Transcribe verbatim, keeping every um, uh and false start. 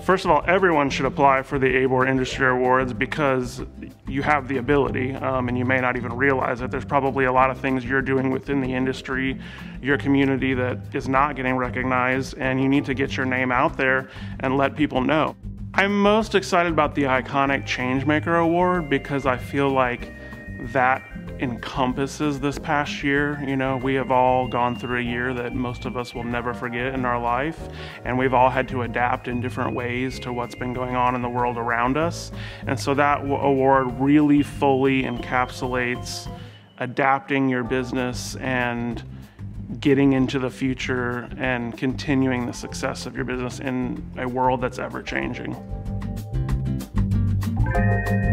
First of all, everyone should apply for the ABoR Industry Awards because you have the ability, um, and you may not even realize it. There's probably a lot of things you're doing within the industry, your community, that is not getting recognized, and you need to get your name out there and let people know. I'm most excited about the Iconic Changemaker Award because I feel like that encompasses this past year. You know, we have all gone through a year that most of us will never forget in our life, and we've all had to adapt in different ways to what's been going on in the world around us. And so that award really fully encapsulates adapting your business and getting into the future and continuing the success of your business in a world that's ever changing.